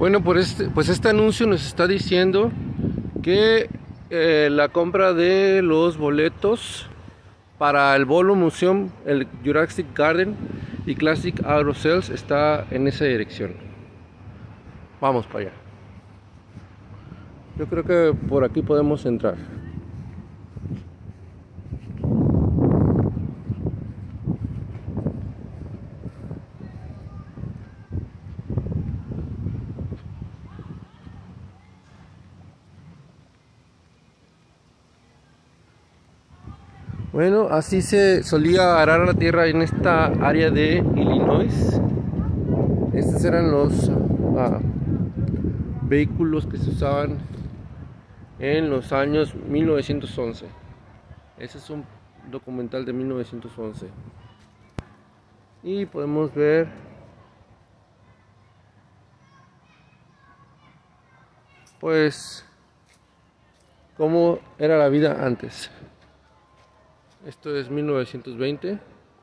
Bueno, pues este anuncio nos está diciendo que la compra de los boletos para el Bolo Museum, el Jurassic Garden y Classic Auto Sales está en esa dirección. Vamos para allá. Yo creo que por aquí podemos entrar. Bueno, así se solía arar la tierra en esta área de Illinois. Estos eran los vehículos que se usaban en los años 1911. Ese es un documental de 1911. Y podemos ver pues cómo era la vida antes. Esto es 1920,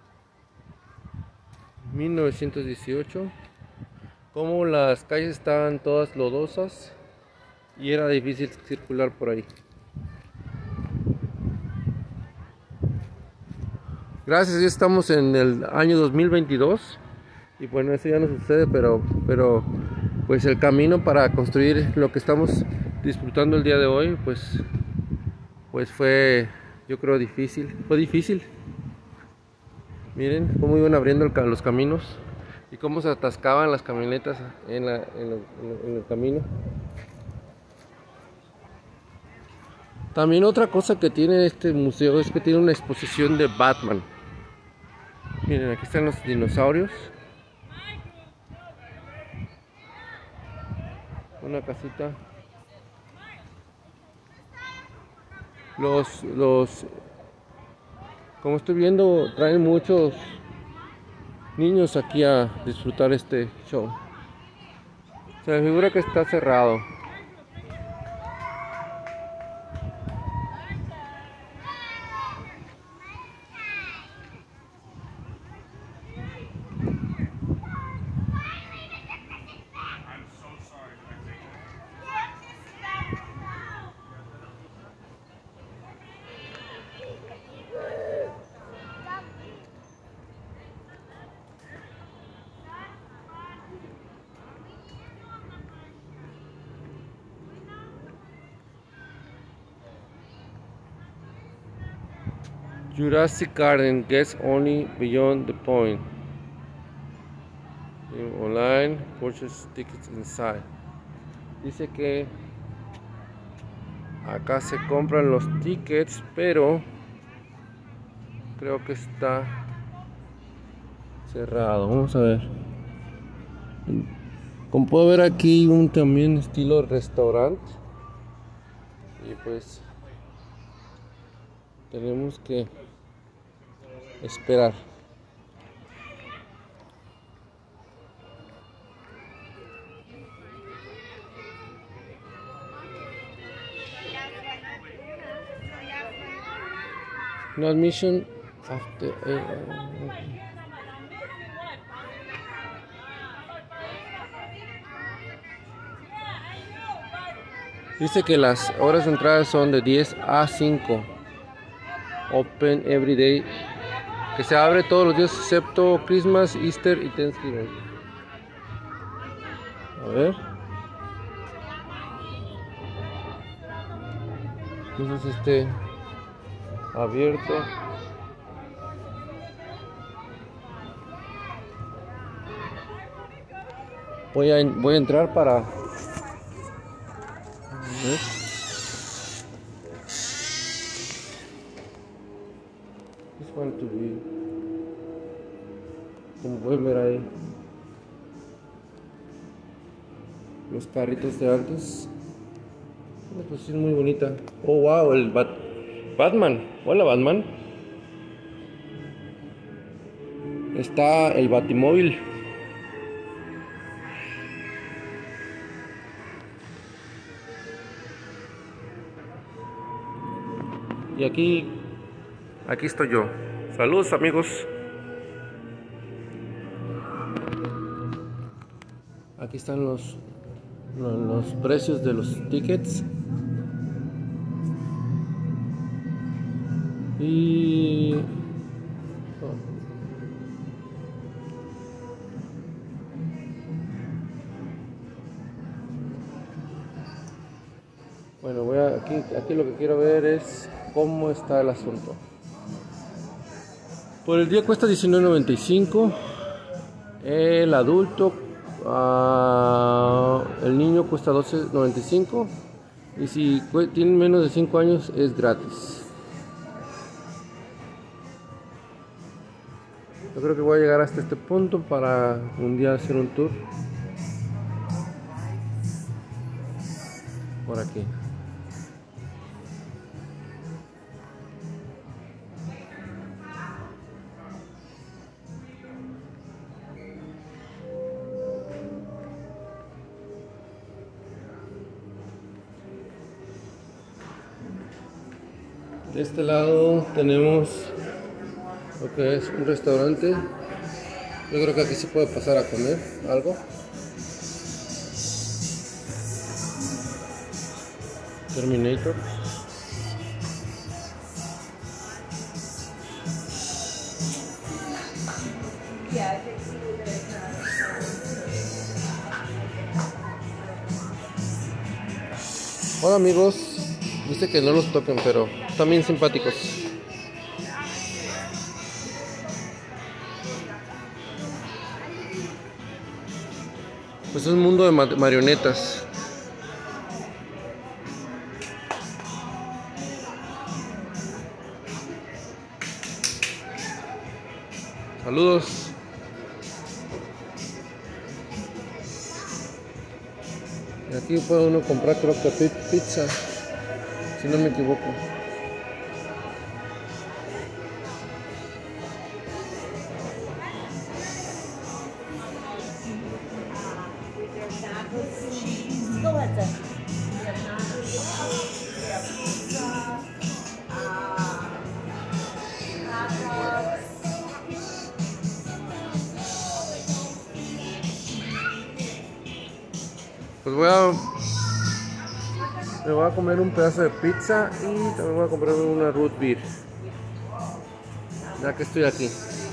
1918, como las calles estaban todas lodosas y era difícil circular por ahí. Gracias a Dios estamos en el año 2022 y bueno, eso ya no sucede, pero pues el camino para construir lo que estamos disfrutando el día de hoy pues fue, yo creo, difícil. Fue difícil. Miren cómo iban abriendo los caminos y cómo se atascaban las camionetas en el camino. También otra cosa que tiene este museo es que tiene una exposición de Batman. Miren, aquí están los dinosaurios. Una casita. Como estoy viendo, traen muchos niños aquí a disfrutar este show. Se me figura que está cerrado. Jurassic Garden, guests only beyond the point. Online, purchase tickets inside. Dice que acá se compran los tickets, pero creo que está cerrado. Vamos a ver. Como puedo ver aquí también estilo restaurante. Y pues tenemos que esperar. No admission after Dice que las horas de entrada son de 10 a 5. Open every day. Que se abre todos los días excepto Christmas, Easter y Thanksgiving. A ver. Entonces abierto. Voy a entrar para ver. This one to be. Como pueden ver ahí, los carritos de antes. Pues sí, es muy bonita. Oh wow, el Batman. Hola Batman. Está el Batimóvil. Y aquí estoy yo. Saludos amigos. Aquí están los precios de los tickets. Y bueno, aquí lo que quiero ver es cómo está el asunto. Por el día cuesta $19.95. El adulto, el niño cuesta $12.95. Y si tienen menos de 5 años es gratis. Yo creo que voy a llegar hasta este punto para un día hacer un tour por aquí. De este lado tenemos lo que es un restaurante. Yo creo que aquí se puede pasar a comer algo. Terminator. Hola amigos, dice que no los toquen, pero también simpáticos. Pues es un mundo de marionetas. Saludos. Y aquí puede uno comprar, creo que pizza, si no me equivoco. Pues me voy a comer un pedazo de pizza y también voy a comprar una root beer, ya que estoy aquí.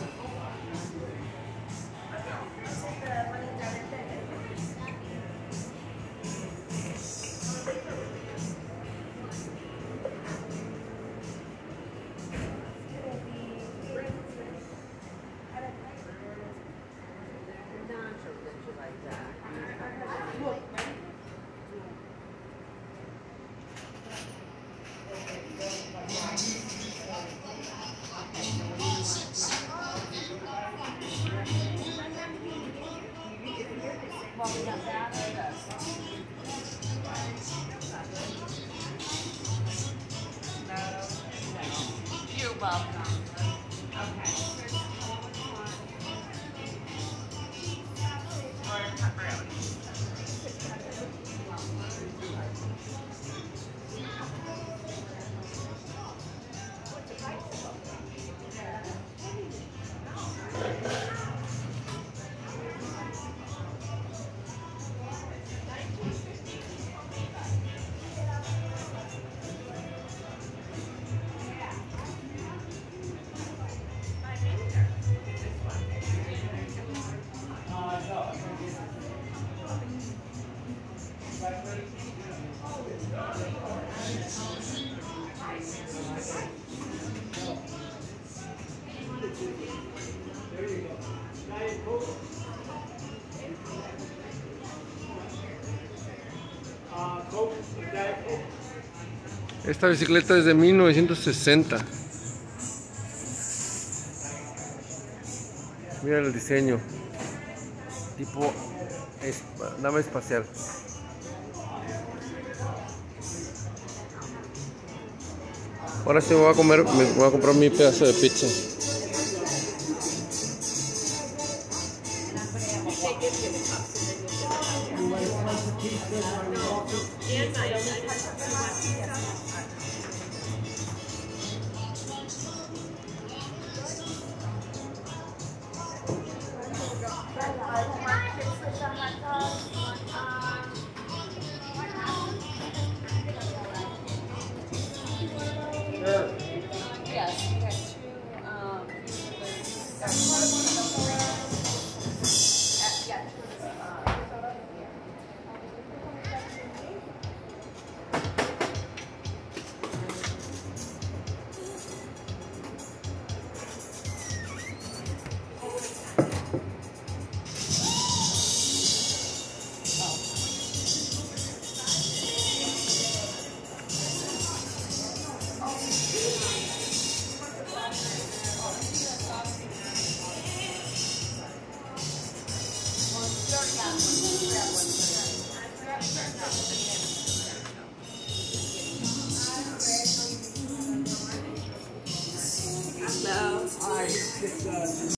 Esta bicicleta es de 1960. Mira el diseño, tipo nave espacial. Ahora sí me voy a comprar mi pedazo de pizza.